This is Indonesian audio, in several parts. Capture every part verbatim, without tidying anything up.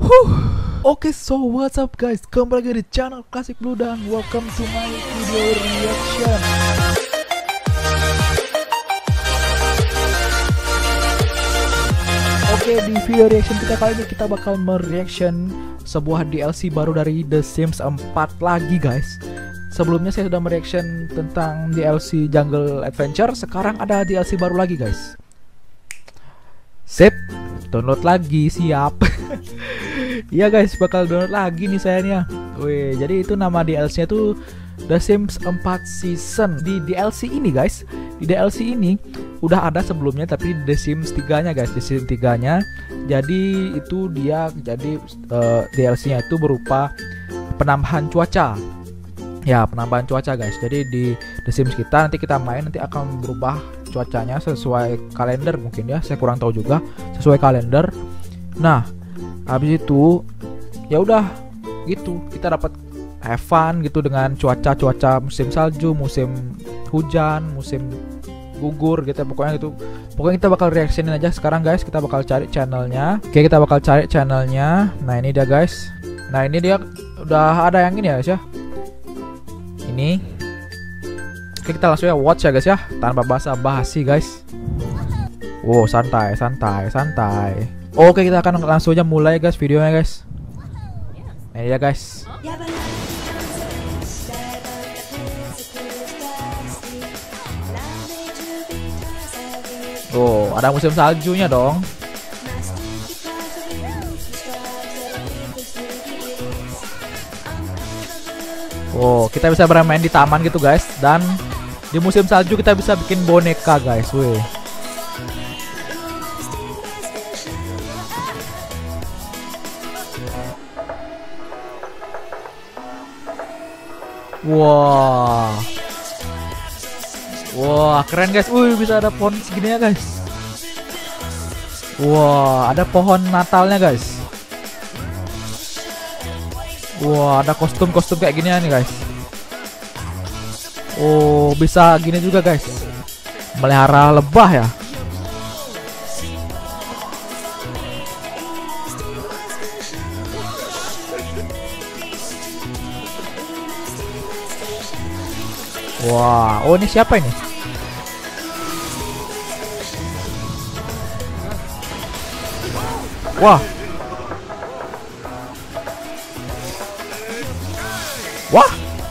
Huh. Oke, okay, so what's up guys? Kembali lagi di channel Classic Blue dan welcome to my video reaction. Oke, okay, di video reaction kita kali ini kita bakal mereaction sebuah D L C baru dari The Sims empat lagi guys. Sebelumnya saya sudah mereaction tentang D L C Jungle Adventure, sekarang ada D L C baru lagi guys. Sip, download lagi, siap. Iya guys, bakal download lagi nih saya nih. Wih, jadi itu nama D L C-nya tuh The Sims empat Season. Di D L C ini guys, di D L C ini udah ada sebelumnya tapi The Sims tiga nya guys, The Sims tiga nya. Jadi itu dia jadi uh, D L C-nya itu berupa penambahan cuaca. Ya, penambahan cuaca guys. Jadi di The Sims kita nanti kita main nanti akan berubah cuacanya sesuai kalender mungkin ya. Saya kurang tahu juga, sesuai kalender. Nah, habis itu ya udah gitu, kita dapat have fun gitu dengan cuaca-cuaca musim salju, musim hujan, musim gugur gitu. Pokoknya itu. Pokoknya kita bakal reactionin aja sekarang guys. Kita bakal cari channelnya. Oke, kita bakal cari channelnya. Nah, ini dia guys. Nah, ini dia udah ada yang ini ya guys ya. Ini. Oke, kita langsung ya watch ya guys ya, tanpa basa-basi guys. Wow, santai, santai, santai. Oke, kita akan langsung aja mulai guys videonya guys. Nah, ini ya guys. Oh, ada musim saljunya dong. Oh, kita bisa bermain di taman gitu guys. Dan di musim salju kita bisa bikin boneka guys. Wih. Wah. Wah, keren guys. Wih, bisa ada pohon segini ya guys. Wah, ada pohon Natalnya guys. Wah, ada kostum-kostum kayak gini nih guys. Oh, bisa gini juga guys. Melihara lebah ya. Wah, oh ini siapa ini? Wah. Wah.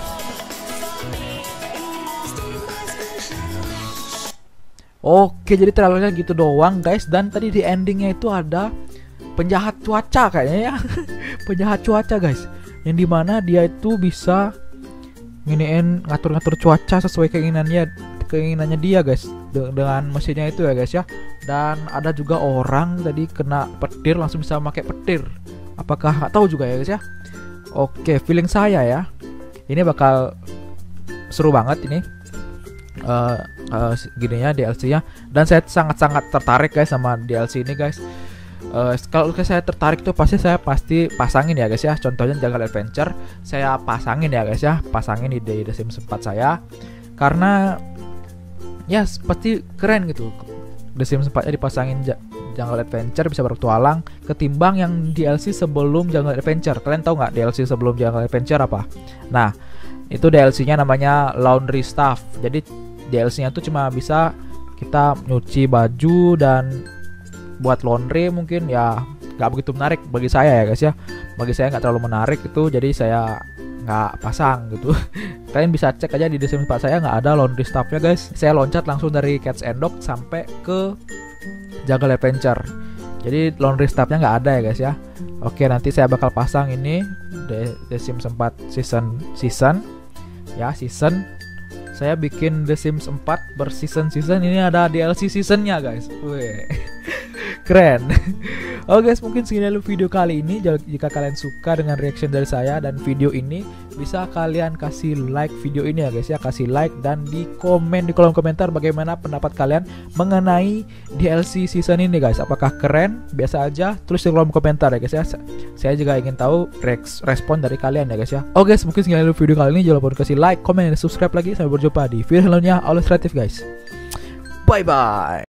Oke, jadi trailernya gitu doang guys. Dan tadi di endingnya itu ada penjahat cuaca kayaknya ya. Penjahat cuaca guys, yang dimana dia itu bisa nginiin ngatur-ngatur cuaca sesuai keinginannya keinginannya dia guys, De dengan mesinnya itu ya guys ya. Dan ada juga orang tadi kena petir langsung bisa pakai petir. Apakah nggak tahu juga ya guys ya. Oke, feeling saya ya, ini bakal seru banget ini uh, uh, gininya D L C-nya. Dan saya sangat-sangat tertarik guys sama D L C ini guys. Uh, kalau saya tertarik tuh pasti saya pasti pasangin ya guys ya. Contohnya Jungle Adventure saya pasangin ya guys ya, pasangin di The Sims empat saya karena ya pasti keren gitu. The Sims empat nya dipasangin Jungle Adventure bisa berpetualang ketimbang yang D L C sebelum Jungle Adventure. Kalian tahu nggak D L C sebelum Jungle Adventure apa? Nah, itu D L C-nya namanya Laundry Stuff. Jadi D L C-nya tuh cuma bisa kita nyuci baju dan buat laundry mungkin ya, nggak begitu menarik bagi saya ya guys ya. Bagi saya nggak terlalu menarik itu, jadi saya nggak pasang gitu. Kalian bisa cek aja di The Sims empat saya nggak ada laundry stuff-nya guys. Saya loncat langsung dari Cats and Dog sampai ke Jungle Adventure. Jadi laundry stuff-nya nggak ada ya guys ya. Oke, nanti saya bakal pasang ini The, The Sims empat season season ya season. Saya bikin The Sims empat berseason-season. Ini ada D L C seasonnya guys. Wih. Keren. Oke guys, mungkin segini dulu video kali ini. Jika kalian suka dengan reaction dari saya dan video ini, bisa kalian kasih like video ini ya guys ya. Kasih like dan di komen di kolom komentar bagaimana pendapat kalian mengenai D L C season ini guys. Apakah keren? Biasa aja. Tulis di kolom komentar ya guys ya. Saya juga ingin tahu respon dari kalian ya guys ya. Oke guys, mungkin segini dulu video kali ini. Jangan lupa kasih like, komen, dan subscribe lagi. Sampai berjumpa di video selanjutnya. Always creative guys. Bye bye.